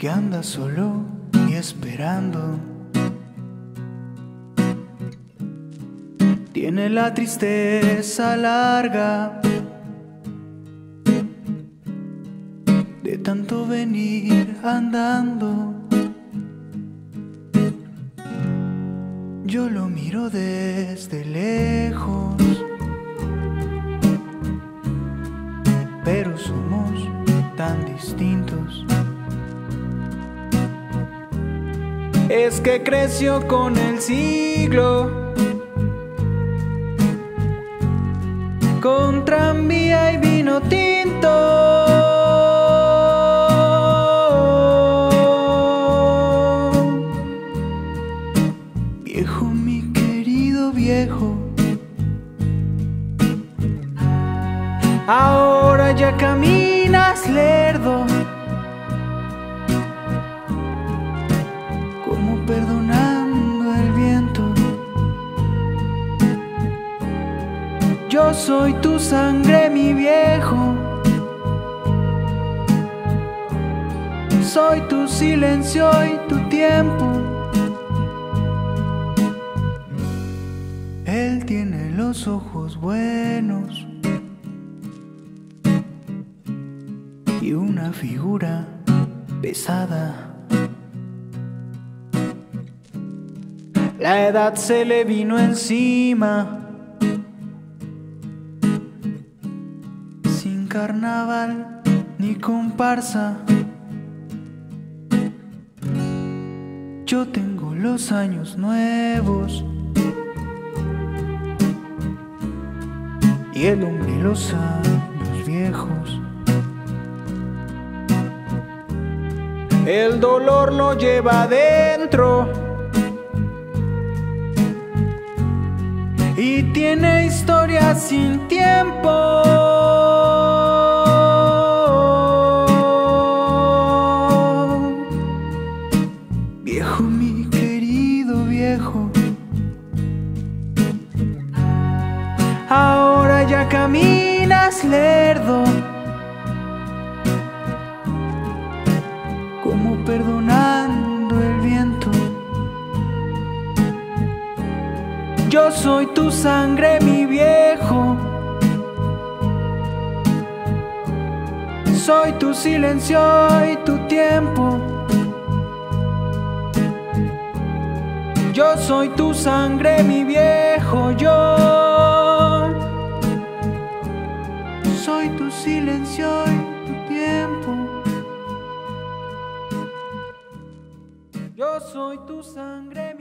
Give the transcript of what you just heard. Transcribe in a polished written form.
que anda solo y esperando. Tiene la tristeza larga de tanto venir andando. Yo lo miro desde lejos, pero somos tan distintos. Es que creció con el siglo, con tranvía y vino tinto. Viejo, mi querido viejo, ahora ya caminas lerdo, como perdonando el viento. Yo soy tu sangre, mi viejo, soy tu silencio y tu tiempo. Él tiene los ojos buenos y una figura pesada. La edad se le vino encima, sin carnaval ni comparsa. Yo tengo los años nuevos y el hombre los años viejos. El dolor lo lleva adentro y tiene historias sin tiempo. Viejo, mi querido viejo, ahora ya caminas lerdo, como perdonando el viento. Yo soy tu sangre, mi viejo, soy tu silencio y tu tiempo. Yo soy tu sangre, mi viejo, yo soy tu silencio y tu tiempo. Yo soy tu sangre.